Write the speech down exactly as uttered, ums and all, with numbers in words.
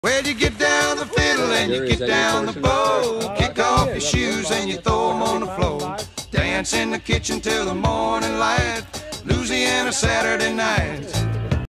Well, you get down the fiddle and you get down the bow, kick off your shoes and you throw them on the floor. Dance in the kitchen till the morning light, Louisiana Saturday night.